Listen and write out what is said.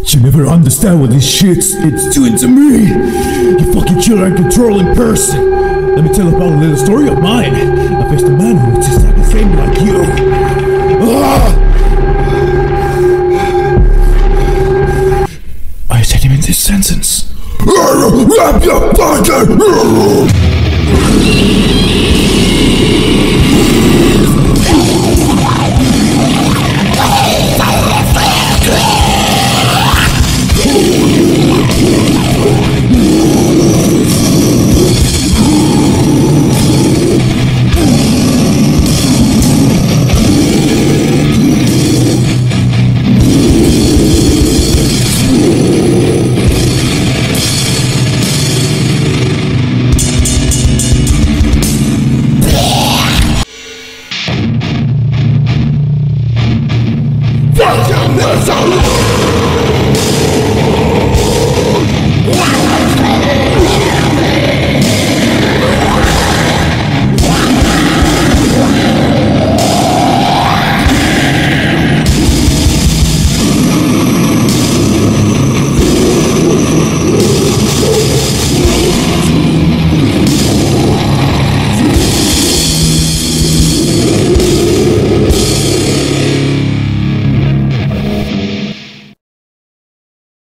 You never understand what this shit's it's doing to me. You fucking killer and controlling person. Let me tell you about a little story of mine. I faced a man who was just like the same like you. I said him in this sentence.